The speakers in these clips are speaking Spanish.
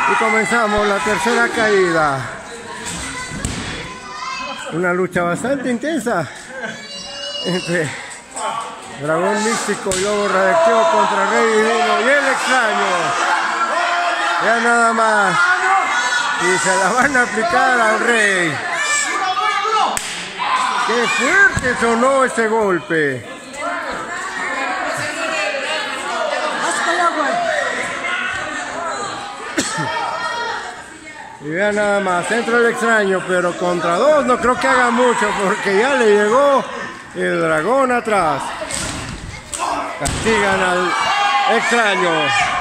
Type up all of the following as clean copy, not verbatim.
Y comenzamos la tercera caída. Una lucha bastante intensa entre Dragón Místico y Lobo Radioactivo contra Rey Divino y el Extraño. Ya nada más. Y se la van a aplicar al Rey. ¡Qué fuerte sonó ese golpe! Y vean nada más, entra el Extraño, pero contra dos no creo que haga mucho porque ya le llegó el Dragón atrás. Castigan al Extraño.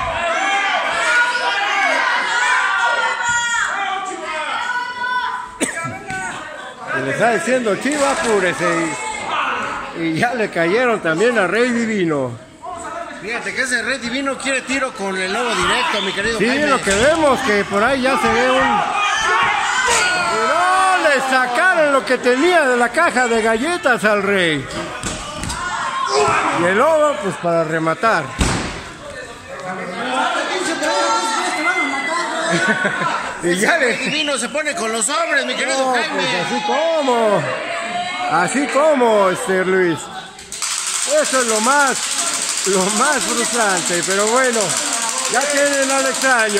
Y le está diciendo Chiva, apúrese. Y ya le cayeron también a Rey Divino. Fíjate que ese Rey Divino quiere tiro con el lobo directo, mi querido Sí, Jaime. lo que vemos que por ahí ya se ve un... ¡No! Le sacaron lo que tenía de la caja de galletas al Rey. Y el lobo, pues para rematar. Y ya Rey Divino se pone con los hombres, mi querido No, Jaime. pues así como, Luis. Eso es lo más frustrante, pero bueno, ya tienen al Extraño.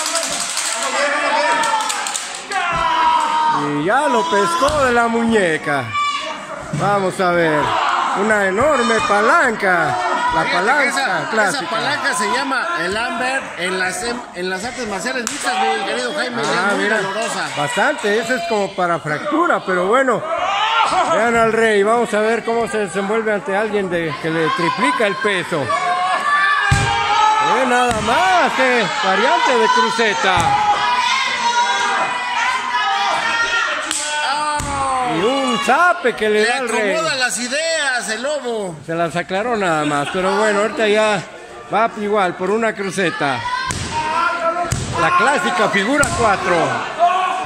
Y ya lo pescó de la muñeca. Vamos a ver, una enorme palanca. La Fíjate palanca clásica. esa palanca se llama el Amber en las artes marciales mixtas, mi querido Jaime. Es muy dolorosa. Bastante, eso es como para fractura, pero bueno. Vean al Rey, vamos a ver cómo se desenvuelve ante alguien que le triplica el peso. Nada más, variante de cruceta. Y un zape que le da al Rey. Le acomoda las ideas, el lobo. Se las aclaró nada más, pero bueno, ahorita ya va igual por una cruceta. La clásica figura 4.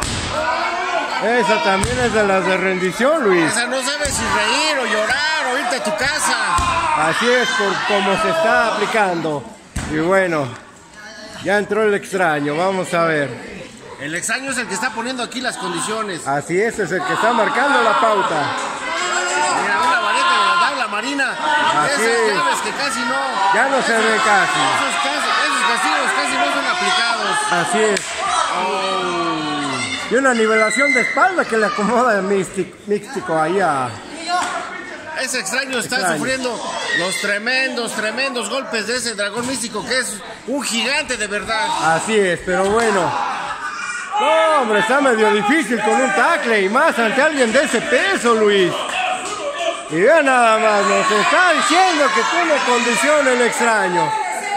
Esa también es de las de rendición, Luis. Esa no sabes si reír o llorar o irte a tu casa. Así es por cómo se está aplicando. Y bueno, ya entró el Extraño, vamos a ver. El Extraño es el que está poniendo aquí las condiciones. Así es el que está marcando la pauta. Mira, una vareta de la tabla marina. Así Esas es. llaves que casi no. Ya no se ve casi. Esos castigos casi no son aplicados. Así es. Y una nivelación de espalda que le acomoda el místico ahí a... Ese Extraño está sufriendo los tremendos golpes de ese Dragón Místico, que es un gigante de verdad. Así es, pero bueno. No, hombre, está medio difícil con un tackle y más ante alguien de ese peso, Luis. Y vean nada más, nos está diciendo que tiene condición el Extraño.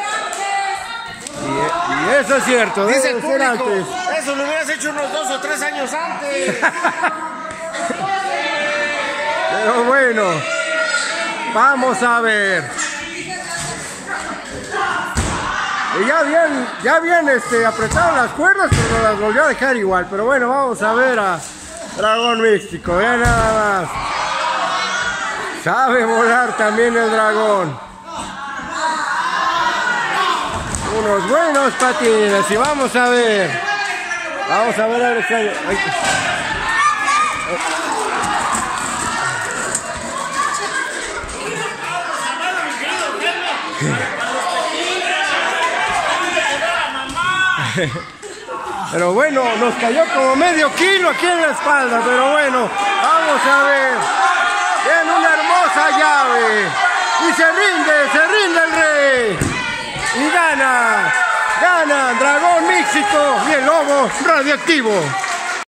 Y eso es cierto, Dice debe el ser público, antes. eso lo hubieras hecho unos 2 o 3 años antes. Pero bueno, vamos a ver. Y ya bien apretaron las cuerdas, pero las volvió a dejar igual. Pero bueno, vamos a ver a Dragón Místico, vean nada más. Sabe volar también el dragón. Unos buenos patines y vamos a ver al Extraño. Pero bueno, nos cayó como medio kilo aquí en la espalda, pero bueno, vamos a ver. Bien, una hermosa llave. Y se rinde el Rey. Y gana Dragón Místico y el Lobo Radioactivo.